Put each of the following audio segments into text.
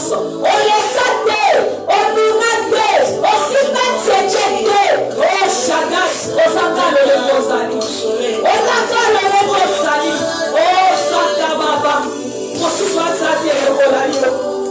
nyonso olesate ondungate osimatsekete Shaddai ozanga lolenge ozali osaka baba mosusu azate lokola yo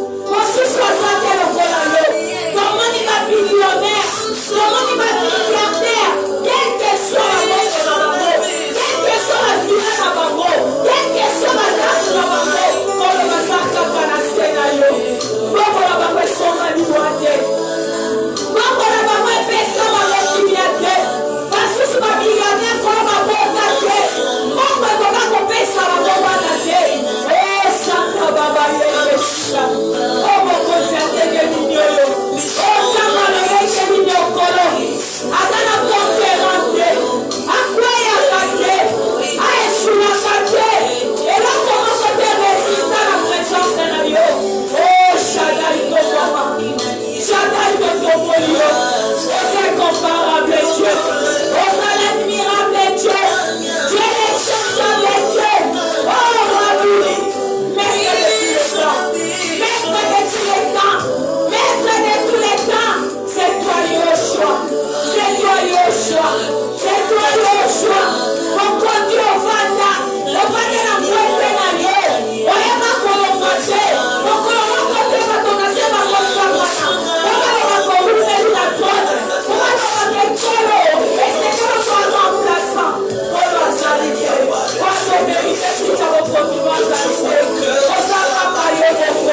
tomoni babilionnaire tomoni bamilliardaire quel que soit la mort na bango quel que soit la vie na bango quel que soit la date na bango kolo bazakaka na se na yo bongo na bango esonga liwa te bongo na bango epesa bango kimia te basusu bamilliardaire kolo babota te bongo ekoka kopesa bango wana te osaka baba yeyesika omokonzi atenge minioyo osakalo yeke miniokolo aza na konferante akweyaka te aesulaka te eloko moko te resista na présence na yo Shaddai tokwama Shaddai totokoli yo oza incomparable Dieu oza l'admirable Dieu Dieu l'exceptionnel Dieu Rabbi maître de tous les temps maître de tous les temps c'est toi Yoshua c'est toi Yoshua c'est toi Yoshua mon Dieu ovanda na mwete na yo oyeba kolomate okolomaka te bato na se bakosangana obalobaka olumeli na droite obalobaka ekolo esekolo toaza remplaçant kolo azali te oasomerite tika bokonima azali te ozakaka yo boko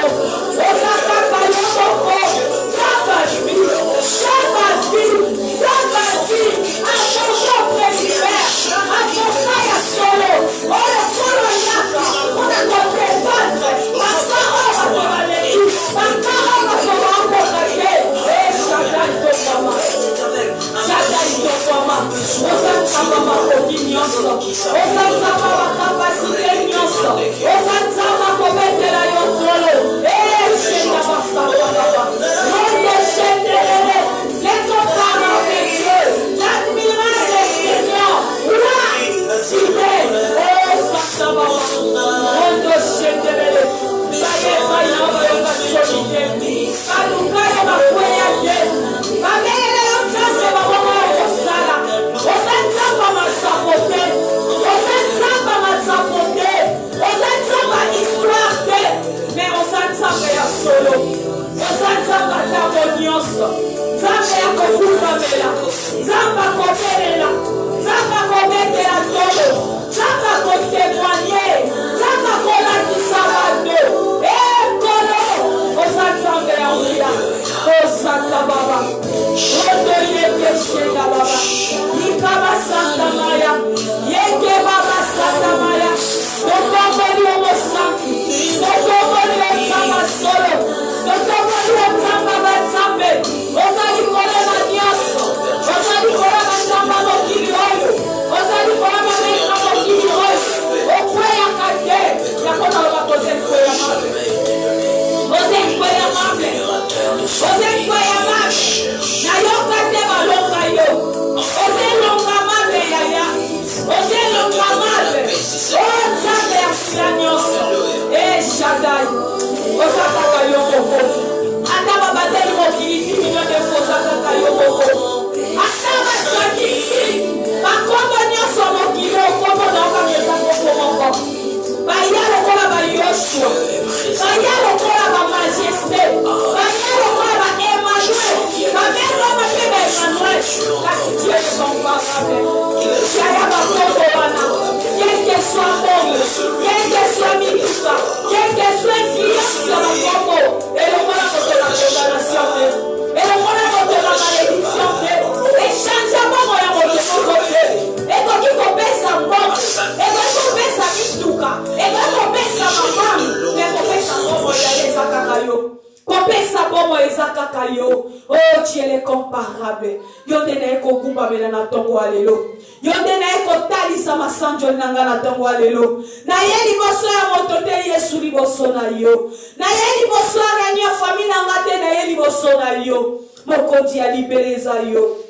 Oh, tu es incomparable. Yondene ko kumba mena na tongo alelo. Yondene ko talisa masanjo nanga na tongo alelo. Na yeli boso ya motote Yesu li boso na yo. Na yeli boso ya nya famille nanga te na yeli boso na yo. Mokonzi ya libereza yo.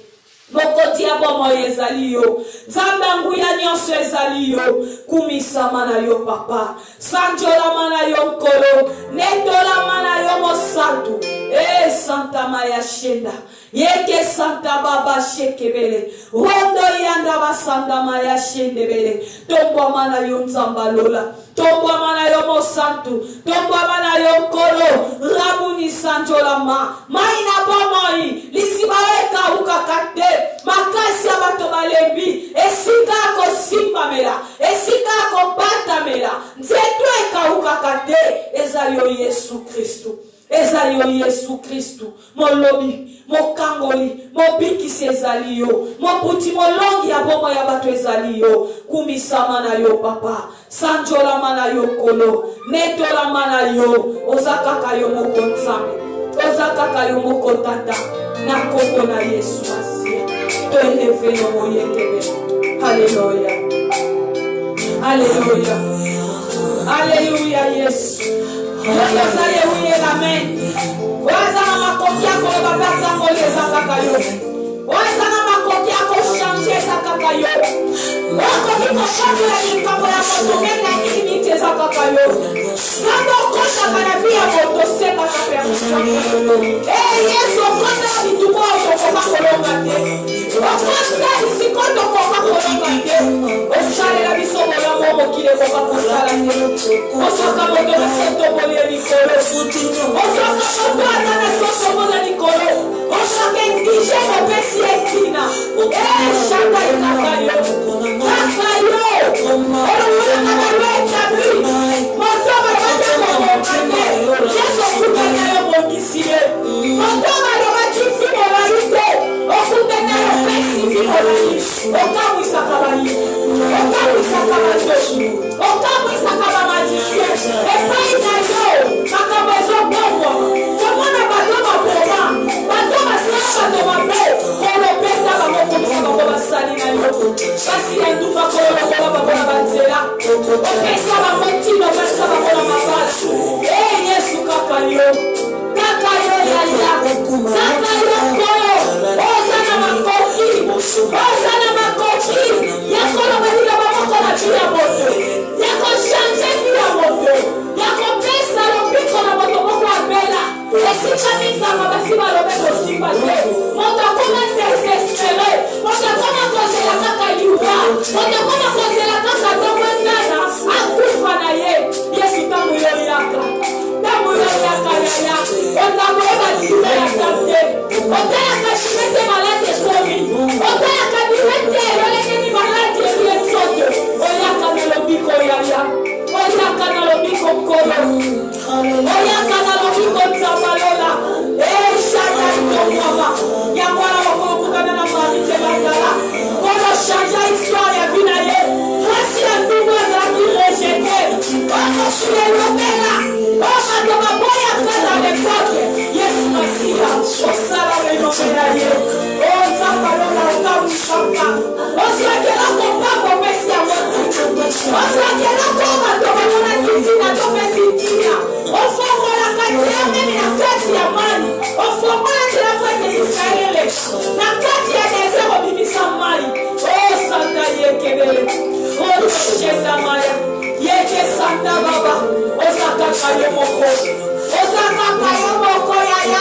Moko diabo mo ezali yo. Zambangu ya nyonso ezali yo. Kumisa mana yo papa. Sanjola mana yo nkolo. Netola mana yo mosantu. Santa Maya Shenda. Yeke Santa Baba Shekebele. Rondo yanda basanda Maya Shendebele. Tombo mana yo nzambalola. Tombo mana yo mosantu. Tombo mana yo nkolo. Rabuni sanjola ma. Maina bomoi. Lisibaeka ukakate. Makasi abato balembi. Esika ako simba mela. Esika ako bata mela. Nzetu eka ukakate. Ezayo Yesu Kristu. Ezayo Yesu Kristu. Molobi. Mokangoli. Mobikisi ezali yo. Mobuti molongi ya bomo ya bato ezali yo. Kumisa mana yo papa. Sanjola mana yo kolo. Netola mana yo. Ozakaka yo moko nzambe. Ozakaka yo moko tata. Na koko na Yesu Masia. To eleve yo moyekebe. Hallelujah. Hallelujah. Hallelujah Yesu. Yesu hallelujah amen. Wazana makoki yako babata ngoleza kakayo. Wazana makoki yako shanje za kakayo. Wako kiko shanje ya mkambo ya moto mena inite za kakayo. Sando kosha kanavia moto seka kapea mkambo. Yesu kosha vitubo kwa kolonga te. Okosta isikondo kwa kolonga te. Osale la bisomo la momo kile kwa kusala te. Osaka moto na seto mole nikolo. Osaka moto na seto mole nikolo. Osaka ndije mo pesi etina. Shaka ikakayo. Kakayo. Olo na weta bi. Moto mabata kwa kande. Yesu kukanya yo mokisiye. Moto mabata fimo la ite. Okutanya yo pesi fimo la ite. Okamu isakabali. Okamu isakabali. Okamu isakabali. Epai na yo. Makabezo bobo. Komona batoma boba. Batoma sasa batoma be. Kolo peta bamoko misaba boba sali na yo. Basi ya ndufa kolo boba boba banzela. Okesa bamotino basa boba mabala. Yesu kakayo. Kakayo ya ya. Kakayo kolo. Ozana makoki. Ozana makoki. Yakolo badila bamoko na tia moto. Yako shanje tia moto. Yako pesa lopiko na moto moko abela. Esika misa mabasiba lopeko simba te. Moto koma desespere. Moto koma kozela kaka yuba. Moto koma kozela kaka domo nana. Akufa na ye. Yesu tamu yo yaka. Tamu yo yaka ya. Otamu yo badile ya tamte. Otaya kashimete malate somi. Otaya kadimete roleke ni malate ye soto. Oyaka melobiko ya ya. Oyaka melobiko kolo. Oyaka melobiko tzabalola. Shaka itokwama. Yakwala wakolo kukana na mamite bagala. Kolo shanja histoire ya vina ye. Hasi ya nduwa za kirejete. Wako shule lopela. Wako toba boya kata lekote. Yesu Masia. Osala wenomena ye. Ozabalola okamu shaka. Ozakela kopako mesi ya motu. Ozakela koma toba mona kitina topesi tina. Ofongola kati ya meni na kati ya mani. Ofongola tila kwete Israele. Na kati ya nezero bibisa mani. Santa yekebele. Shenda maya. Yeke Santa Baba. Osaka yo moko. Osaka yo moko ya ya.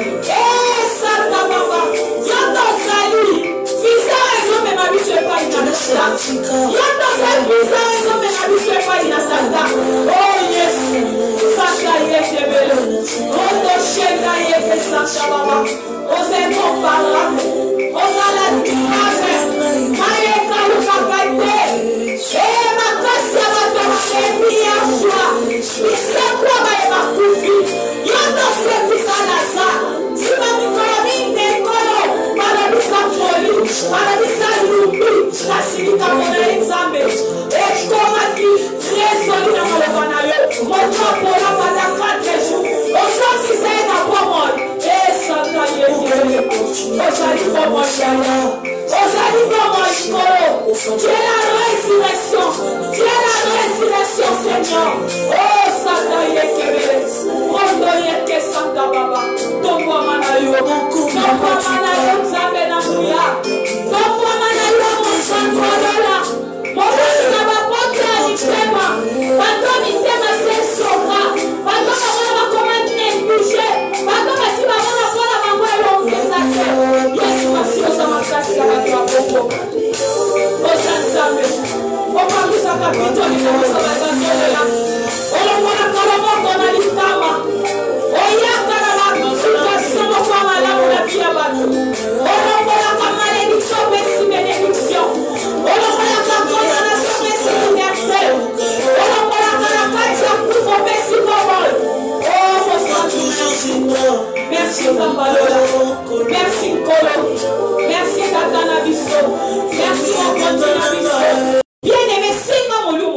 Santa Baba. Yondo sali. Visa ezo me mabiswe pa inatata. Yondo sali visa ezo me mabiswe pa inatata. Yes. Santa yekebele. Shenda yeke Santa Baba. Ose komparame. Osala tikame. Maye kalukakate. Makasi ya matoma kebi ya shua. Isekwa bae makufi. Yondo sepisa nasa. Sima mikolo minde kolo. Marabisa foli. Marabisa lupi. Nasilika mona exambe. Ekoma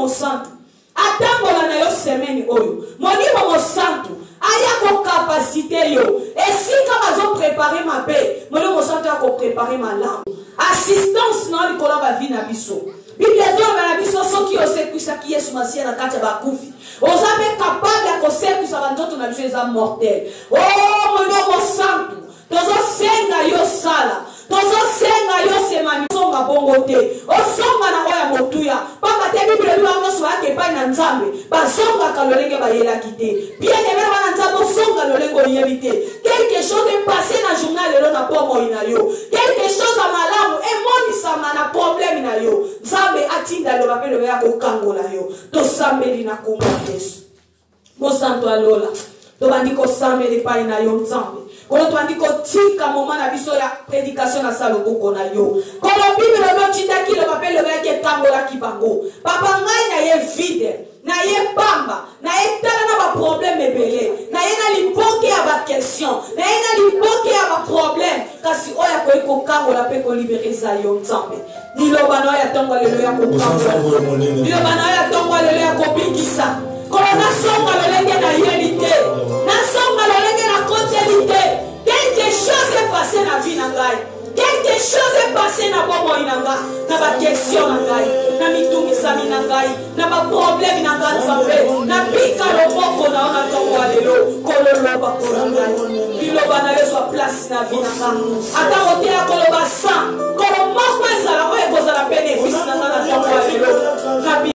mosantu atambola na yo semaine oyo molimo mosantu aya ko capacité yo esika bazo préparer mabe molimo mosantu ako préparer malamu assistance na likolo ba vie na biso Bible ezoloba na biso soki osekwisaki Yesu Masiya na kati ya bakufi ozabe capable ya kosekwisa banzoto na biso eza mortel. Oh molimo mosantu tozosenga yo sala tozosenga yo semani songa bongo te osonga na oya motuya pamba te Bible eloba nyonso bayaka epai na Nzambe basongaka lolenge bayelaki te bien aimé wana Nzambe osonga lolenge oyebi te quelque chose est passé na journal lelo na bomoi na yo quelque chose ya malamu emonisama na problème na yo Nzambe atinda loba mpe loba ya kokangola yo tosambeli na kombo ya Yesu mosantu alola tobandi kosambela epai na yo Nzambe Kolo tuandi kotika moment na biso ya prédication na salo boko na yo. Kolo Bible lo chindaki lo papel lo yake tangola kibango. Papa ngai na ye vide, na ye pamba, na ye tala na ba problème ebele, na ye na lipoke ya ba question, na ye na lipoke ya ba problème kasi oya ko eko kangola pe ko libérer za yo Nzambe. Dilo bana ya tangola lo ya ko kangola. Dilo bana ya tangola lo ya ko bikisa. Kolo na songa lo lenge na yelite. Na songa lo lenge na continuité. Quelque chose est passé na vie na ngai. Quelque chose est passé na bomo na ngai. Na ba question na ngai. Na mitungi sami na ngai. Na ba problème na ngai Nzambe. Na pika lo boko na ona tongo alelo. Kolo loba kolo ngai. Biloba na leso place na vie na ngai. Ata ote ya kolo ba sang. Kolo moko ezala ko ekozala bénéfice na ngai na tongo alelo.